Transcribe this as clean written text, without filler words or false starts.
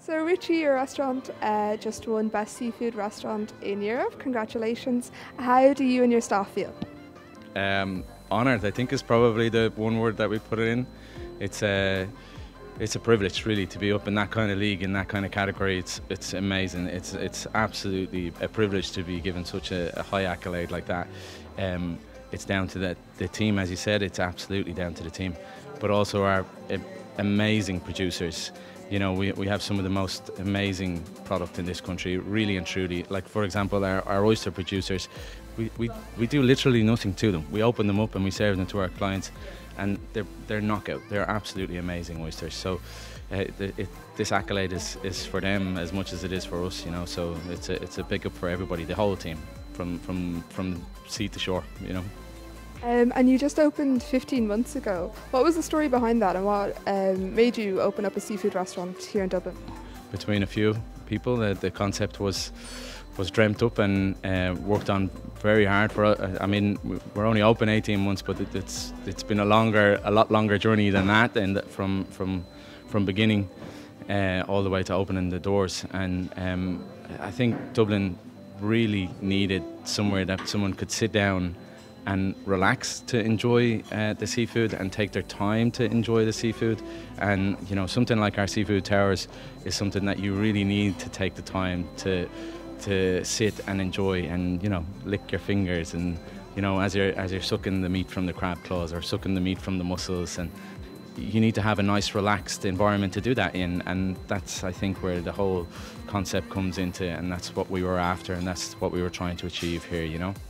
So Richie, your restaurant just won Best Seafood Restaurant in Europe. Congratulations. How do you and your staff feel? Honoured, I think, is probably the one word that we put it in. It's a privilege, really, to be up in that kind of league, in that kind of category. It's amazing. It's absolutely a privilege to be given such a high accolade like that. It's down to the team, as you said. It's absolutely down to the team, but also our amazing producers. You know, we have some of the most amazing product in this country, really and truly. Like, for example, our oyster producers, we do literally nothing to them. We open them up and we serve them to our clients, and they're knockout. They're absolutely amazing oysters. So this accolade is for them as much as it is for us, you know. So it's a big up for everybody, the whole team, from sea to shore, you know. And you just opened 15 months ago. What was the story behind that, and what made you open up a seafood restaurant here in Dublin? Between a few people, the concept was dreamt up and worked on very hard for. I mean, we're only open 18 months, but it's been a lot longer journey than that, and from beginning all the way to opening the doors. And I think Dublin really needed somewhere that someone could sit down and relax to enjoy the seafood and take their time to enjoy the seafood. And you know, something like our seafood towers is something that you really need to take the time to sit and enjoy, and you know, lick your fingers, and you know, as you're sucking the meat from the crab claws or sucking the meat from the mussels, and you need to have a nice relaxed environment to do that in. And that's, I think, where the whole concept comes into, and that's what we were after, and that's what we were trying to achieve here, you know.